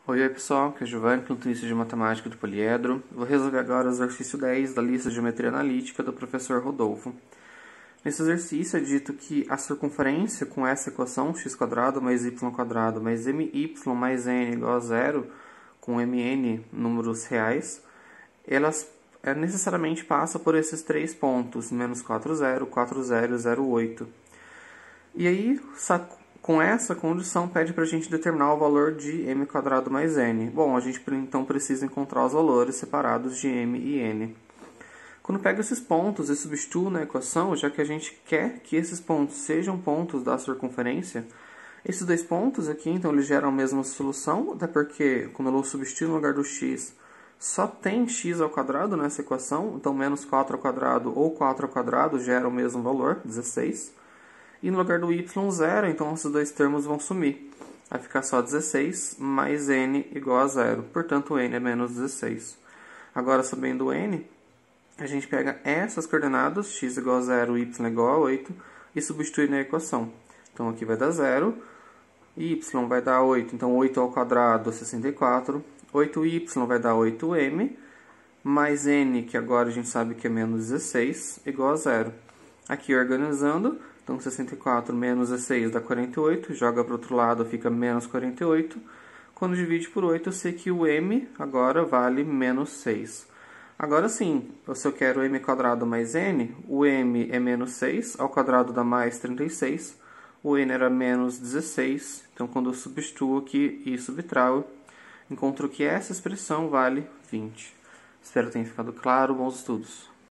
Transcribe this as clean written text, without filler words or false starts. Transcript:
Oi pessoal, aqui é Giovanni, plantonista de matemática do poliedro. Vou resolver agora o exercício 10 da lista de geometria analítica do professor Rodolfo. Nesse exercício é dito que a circunferência com essa equação, x² mais y² mais my mais n igual a zero, com mn números reais, elas necessariamente passa por esses três pontos, menos 40, 40 e 08. E aí, com essa condição, pede para a gente determinar o valor de m² mais n. Bom, a gente então precisa encontrar os valores separados de m e n. Quando pega esses pontos e substituo na equação, já que a gente quer que esses pontos sejam pontos da circunferência, esses dois pontos aqui, então, eles geram a mesma solução, até porque, quando eu substituo no lugar do x, só tem x² nessa equação, então menos 4² ou 4² gera o mesmo valor, 16. E no lugar do y, 0, então esses dois termos vão sumir. Vai ficar só 16 mais n igual a 0. Portanto, n é menos 16. Agora, sabendo o n, a gente pega essas coordenadas, x igual a 0, y igual a 8, e substitui na equação. Então, aqui vai dar 0, y vai dar 8, então 8 ao quadrado, 64. 8y vai dar 8m, mais n, que agora a gente sabe que é menos 16, igual a 0. Aqui, organizando, então 64 menos 16 dá 48, joga para o outro lado, fica menos 48. Quando divide por 8, eu sei que o m agora vale menos 6. Agora sim, se eu quero m² mais n, o m é menos 6, ao quadrado dá mais 36, o n era menos 16, então quando eu substituo aqui e subtraio, encontro que essa expressão vale 20. Espero que tenha ficado claro, bons estudos.